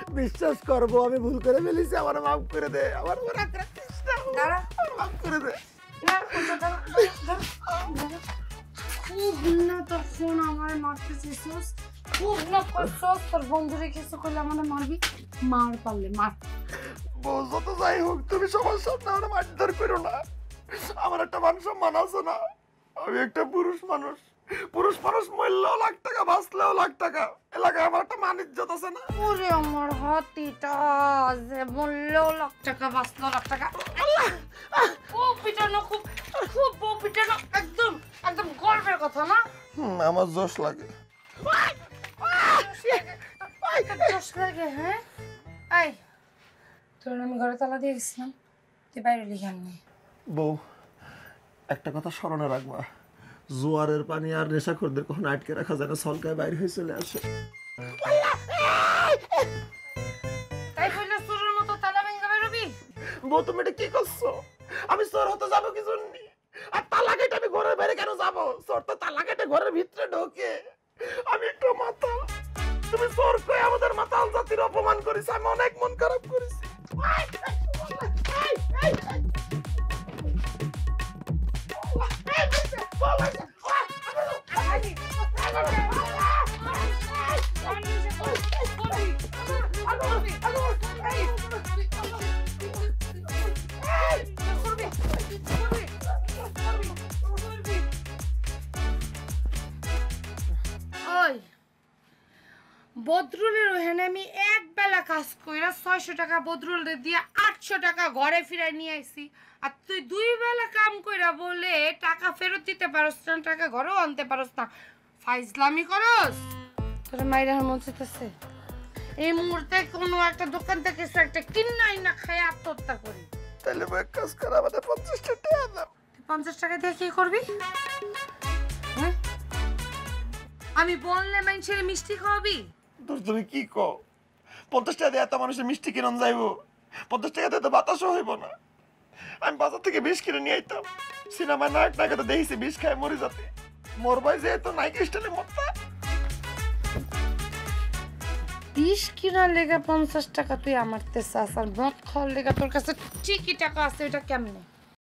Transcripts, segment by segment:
বিশ্বাস করবো আমি ভুল করে ফেলেছি, আমার মাফ করে দে, আমার রাগ রাখিস না, দাঁড়া, মাফ করে দে। না খুব না তখন আমার মারতে চেয়েছিস, খুব না করছস, তোর বন্ধুরে কিছু করলে আমার মারবি, মার পারলে মার। বউ যত যাই হোক তুমি সবার সামনে আমার মারধর করো না, আমার একটা মান সম্মান আছে না, আমি একটা পুরুষ মানুষ, পুরুষ মানুষ মরলেও লাখ টাকা বাঁচলেও লাখ টাকা, এলাকায় আমার একটা মান ইজ্জত আছে না। ওরে আমার হাতিটা যে বললেও লাখ টাকা বাঁচলো লাখ টাকা, ও পিটানো খুব খুব বউ পিটানো একদম একদম গর্বের কথা না। আমার জোশ লাগে, জোশ লাগে। হ্যাঁ এই তোর আমি ঘরে তালা দিয়ে গেছিলাম, তুই বাইরে লিখে আনবি। বউ একটা কথা স্মরণে রাখবা, জোয়ারের পানি আর নেশাখোরদের কখনো আটকে রাখা যায় না, সলকায় বাইরে হয়ে চলে আসে। তাই কইলে চোরের মতো তালা ভেঙে বেরোবি? বউ তুমি এটা কি করছো? আমি চোর হতে যাবো কি জন্য? আর তালা কেটে আমি ঘরের বাইরে কেন যাবো? চোর তো তালা কেটে ঘরের ভিতরে ঢোকে। আমি একটু মাতাল, তুমি চোর কয়ে আমাদের মাতাল জাতির অপমান করেছি, আমি অনেক মন খারাপ করেছি। বদরুলের ওখানে আমি এক বেলা কাজ কইরা 600 টাকা বদরুল দিয়ে 800 টাকা ঘরে ফিরাই নিয়ে আইছি, আর তুই 2 বেলা কাম কইরা বলে টাকা ফেরত দিতে পারস না, টাকা ঘরেও আনতে পারস না, ফাইজলামি করস। তোর মাইরা মন চাইতেছে এই মুহূর্তে কোনো একটা দোকান থেকে একটা কিনাই না খাই আত্মহত্যা করি। তাহলে এক কাজ কর, আমাদের 50 টাকা দাও। 50 টাকা দিয়ে কি করবি? হ্যাঁ আমি বললে মানুষের মিষ্টি খাওয়াবি? তুমি কি কও? 50 টাকা দিয়ে এত মানুষের মিষ্টি কিনন যাইবো? 50 টাকা দিয়ে তো বাতাসও হইব না। আমি বাজার থেকে বিষ কিনে নিয়ে আইতাম, সিনেমায় নায়ক নায়িকা তো দেখেছি বিষ খায় মরে যাতে, মরবাই যেহেতু নায়িকা স্টাইলে মরতা। বিষ কিনার লেগে 50 টাকা তুই আমার তে চাস, আর মদ খাওয়ার লেগে তোর কাছে ঠিকই টাকা আছে, এটা কেমনে?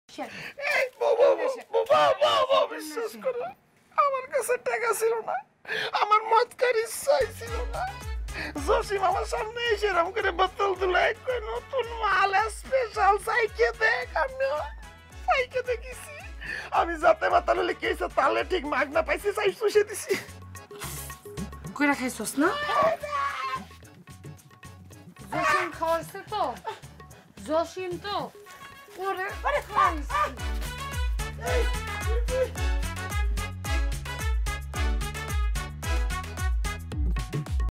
বিশ্বাস করো আমার কাছে টাকা ছিল না, আমার মদ খাওয়ার ইচ্ছাই ছিল না। জসিম আমার সামনে এসে এরম করে বোতল তুলে কই নতুন মাল স্পেশাল সাইকে দেখ, আমি সাইকে দেখেছি, আমি যাতে মাতালে লিখেছি তাহলে ঠিক মাগনা পাইছি, সাই শুষে দিছি। কইরা খাইছস না? জসিম খাওয়াইছে তো, জসিম তো ওরে খাইছি।